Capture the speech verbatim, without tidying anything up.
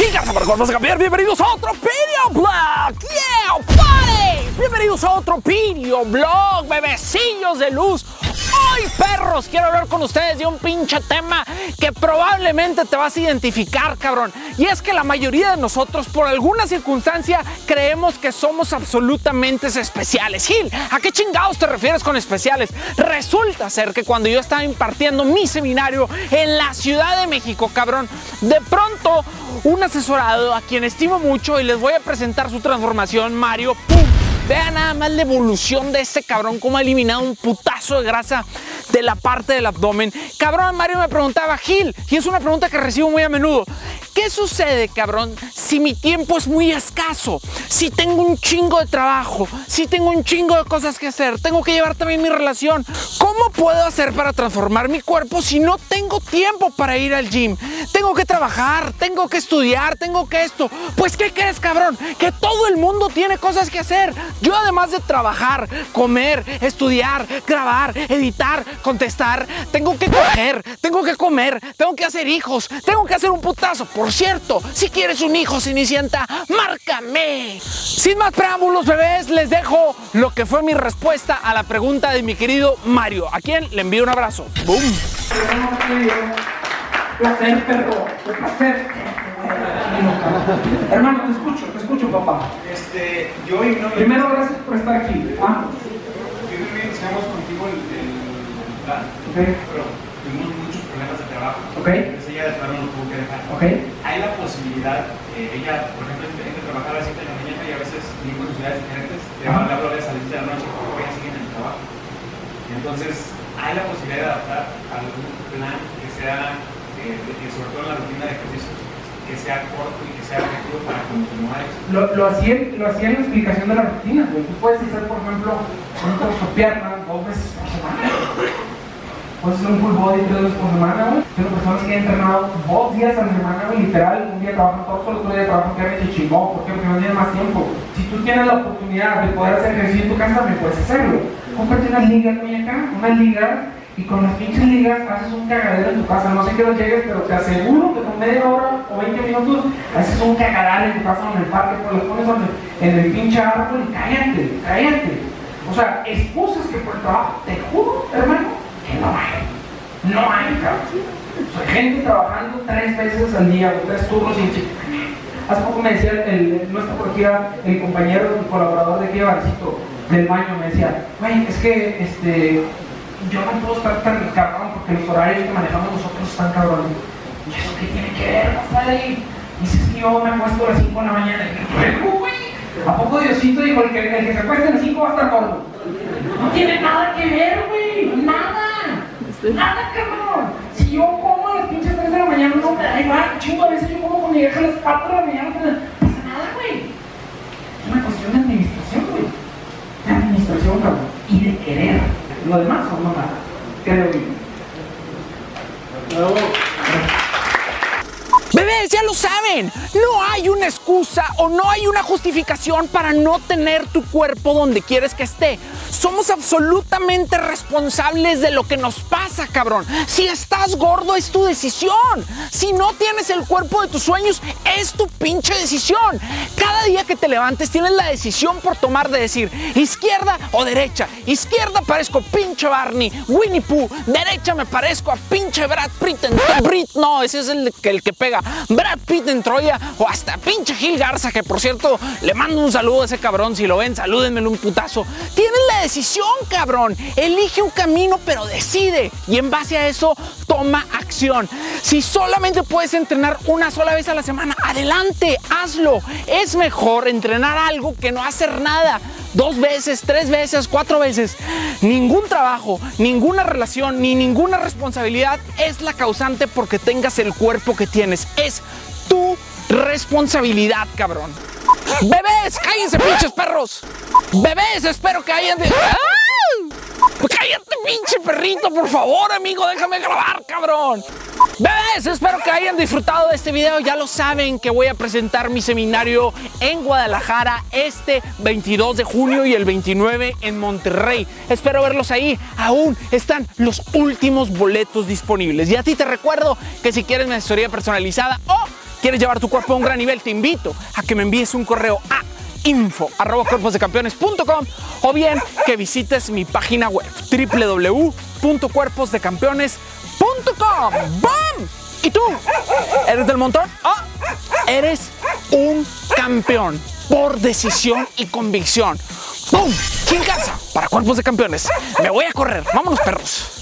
Gil Garza para Cuerpos de Campeón. Bienvenidos a otro video blog. Yeah, party. Bienvenidos a otro video blog, bebecillos de luz. Hoy, perros, quiero hablar con ustedes de un pinche tema que probablemente te vas a identificar, cabrón. Y es que la mayoría de nosotros, por alguna circunstancia, creemos que somos absolutamente especiales. Gil, ¿a qué chingados te refieres con especiales? Resulta ser que cuando yo estaba impartiendo mi seminario en la Ciudad de México, cabrón, de pronto un asesorado a quien estimo mucho y les voy a presentar su transformación, Mario, ¡pum! Vean nada más la evolución de este cabrón, cómo ha eliminado un putazo de grasa de la parte del abdomen. Cabrón, Mario me preguntaba, Gil, y es una pregunta que recibo muy a menudo, ¿qué sucede, cabrón, si mi tiempo es muy escaso? Si tengo un chingo de trabajo, si tengo un chingo de cosas que hacer, tengo que llevar también mi relación. ¿Cómo puedo hacer para transformar mi cuerpo si no tengo tiempo para ir al gym? Tengo que trabajar, tengo que estudiar, tengo que esto. Pues, ¿qué crees, cabrón? Que todo el mundo tiene cosas que hacer. Yo, además de trabajar, comer, estudiar, grabar, editar, contestar, tengo que coger, tengo que comer, tengo que hacer hijos, tengo que hacer un putazo. Por cierto, si quieres un hijo cenicienta, márcame. Sin más preámbulos, bebés, les dejo lo que fue mi respuesta a la pregunta de mi querido Mario, a quien le envío un abrazo. ¡Bum! Placer, perro, un placer. Hermano, te escucho, te escucho, papá. Este, yo y no. Primero, gracias por estar aquí. Ah. Yo y no iniciamos contigo el, el plan, Okay. pero tuvimos muchos problemas de trabajo. Okay. Entonces ella de plano no tuvo que dejar. Okay. Hay la posibilidad, eh, ella, por ejemplo, tiene que trabajar a las siete de la mañana y a veces vive con ciudades diferentes, le van a hablar a las siete de la noche porque ella sigue en el trabajo. Entonces, hay la posibilidad de adaptar algún plan que sea, eh, de, de, sobre todo en la rutina de ejercicio, que sea corto y que sea efectivo para continuar eso. Lo, lo, hacía, lo hacía en la explicación de la rutina, güey. Tú puedes hacer, por ejemplo, un torso pierna dos veces por semana. Puedes hacer un full body tres veces por semana, güey. Tengo personas que han entrenado dos días a la semana, güey, literal. Un día trabajan torso, el otro día trabajan pierna y se chingó. ¿Por qué? Porque no tienen más tiempo. Si tú tienes la oportunidad de poder hacer ejercicio en tu casa, me puedes hacerlo. Cómprate unas ligas, güey, acá, unas ligas. Y con las pinches ligas haces un cagadero en tu casa. No sé qué hora llegues, pero te aseguro que con media hora o veinte minutos haces un cagadero en tu casa o en el parque, pues los pones en el pinche árbol y cállate, cállate. O sea, excusas que por el trabajo, te juro, hermano, que no hay. No hay, cabrón. O sea, gente trabajando tres veces al día, o tres turnos y chico. Hace poco me decía, el, el, no está por aquí, el compañero, el colaborador de aquí de Barcito, del baño, me decía, güey, es que, este... yo no puedo estar tan cabrón porque los horarios que manejamos nosotros están cabrones. ¿Y eso qué tiene que ver, compadre? Dices que yo me acuesto a las cinco de la mañana. Y yo, güey, ¿a poco Diosito dijo el que, el que se acueste a las cinco va a estar gordo? No tiene nada que ver, güey. Nada. Nada, cabrón. Si yo como a las pinches tres de la mañana, no, ahí va, chingo, a veces yo como con mi vieja a las cuatro de la mañana, no pasa nada, güey. Es una cuestión de administración, güey. De administración, cabrón. Y de querer. Lo demás son mamadas. Creo yo. No. Bebés, ya lo saben, no hay una excusa o no hay una justificación para no tener tu cuerpo donde quieres que esté. Somos absolutamente responsables de lo que nos pasa, cabrón. Si estás gordo es tu decisión. Si no tienes el cuerpo de tus sueños es tu pinche decisión. Cada día que te levantes tienes la decisión por tomar de decir izquierda o derecha. Izquierda parezco pinche Barney, Winnie Pooh. Derecha me parezco a pinche Brad Pitt en Brit, no, ese es el que, el que pega. Brad Pitt en Troya o hasta pinche Gil Garza, que por cierto le mando un saludo a ese cabrón. Si lo ven, salúdenmelo un putazo. Tienes la decisión, cabrón. Elige un camino, pero decide. Y en base a eso, toma acción. Si solamente puedes entrenar una sola vez a la semana, adelante, hazlo. Es mejor entrenar algo que no hacer nada. Dos veces, tres veces, cuatro veces. Ningún trabajo, ninguna relación, ni ninguna responsabilidad es la causante porque tengas el cuerpo que tienes. Es tu responsabilidad, cabrón. Bebés, cállense, pinches perros. Bebés, espero que hayan... De... ¡Ah! Cállate, pinche perrito, por favor, amigo, déjame grabar, cabrón. Bebés, espero que hayan disfrutado de este video. Ya lo saben que voy a presentar mi seminario en Guadalajara este veintidós de junio y el veintinueve en Monterrey. Espero verlos ahí. Aún están los últimos boletos disponibles. Y a ti te recuerdo que si quieres mi asesoría personalizada o quieres llevar tu cuerpo a un gran nivel, te invito a que me envíes un correo a info arroba cuerpos de campeones punto com o bien que visites mi página web doble u doble u doble u punto cuerpos de campeones punto com. ¡Bam! ¿Y tú? ¿Eres del montón? ¡Oh! Eres un campeón por decisión y convicción. ¡Pum! Sin casa para Cuerpos de Campeones. Me voy a correr. Vámonos, perros.